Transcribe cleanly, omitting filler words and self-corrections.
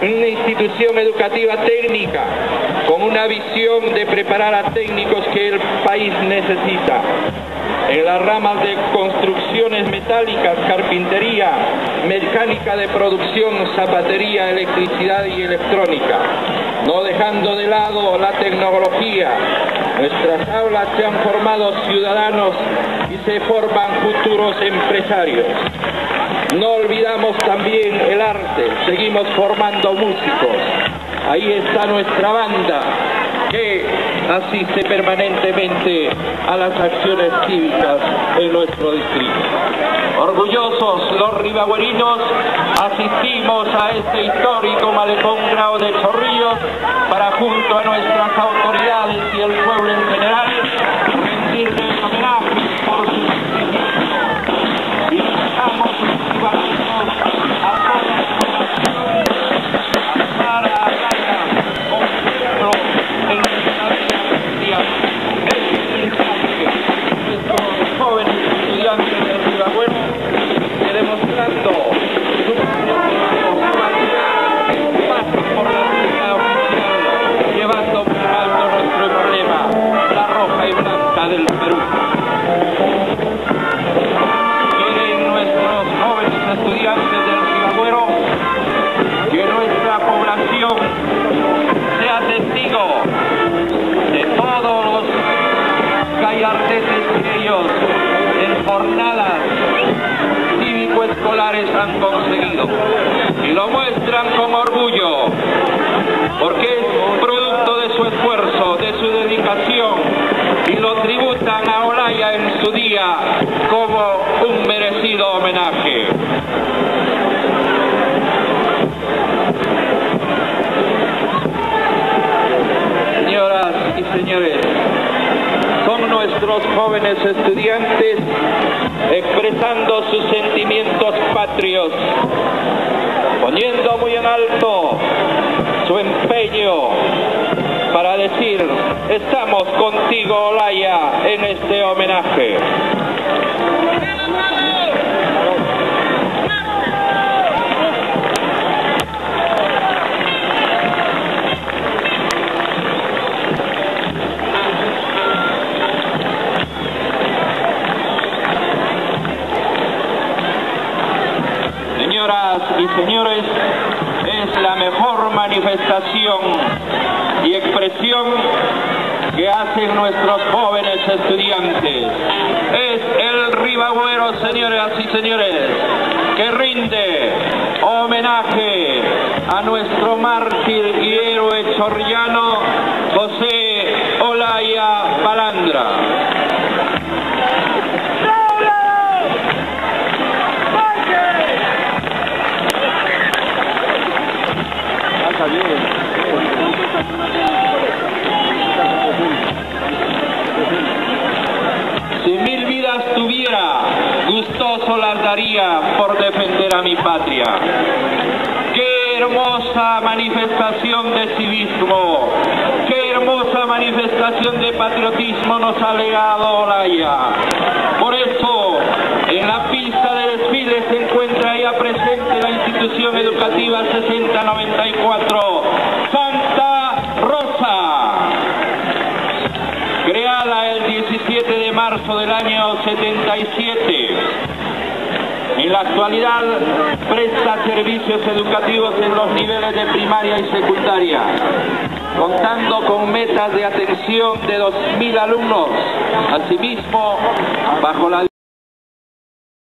una institución educativa técnica con una visión de preparar a técnicos que el país necesita en las ramas de construcciones metálicas, carpintería, mecánica de producción, zapatería, electricidad y electrónica, no dejando de lado la tecnología. Nuestras aulas se han formado ciudadanos y se forman futuros empresarios. No olvidamos también el arte, seguimos formando músicos. Ahí está nuestra banda, que asiste permanentemente a las acciones cívicas en nuestro distrito. Orgullosos los ribagüerinos, asistimos a este histórico malecón Grao de Chorrillos para, junto a nuestras autoridades y el pueblo en general, rendirles homenaje por su y dejamos a todas para nuestros jóvenes estudiantes del Ribagüero, demostrando su paso por la ciudad oficial, llevando por alto nuestro emblema, la roja y blanca del Perú. Quieren nuestros jóvenes estudiantes del Ribagüero que nuestra población sea testigo de todos los gallardetes que ellos en jornadas cívico-escolares han conseguido, y lo muestran con orgullo porque es producto de su esfuerzo, de su dedicación, y lo tributan a Olaya en su día como un merecido homenaje. Señoras y señores, son nuestros jóvenes estudiantes expresando sus sentimientos patrios, poniendo muy en alto su empeño para decir: estamos contigo, Olaya, en este homenaje. Señoras y señores, es la mejor manifestación y expresión que hacen nuestros jóvenes estudiantes. Es el Ribagüero, señoras y señores, que rinde homenaje a nuestro mártir y héroe chorrillano José Olaya Balandra. Si 1000 vidas tuviera, gustoso las daría por defender a mi patria. ¡Qué hermosa manifestación de civismo! ¡Qué hermosa manifestación de patriotismo nos ha legado Olaya! Por eso, en la pista de desfile se encuentra ya presente la institución educativa 6094 Santa Rosa, creada el 17 de marzo del año 77. En la actualidad presta servicios educativos en los niveles de primaria y secundaria, contando con metas de atención de 2000 alumnos. Asimismo, bajo la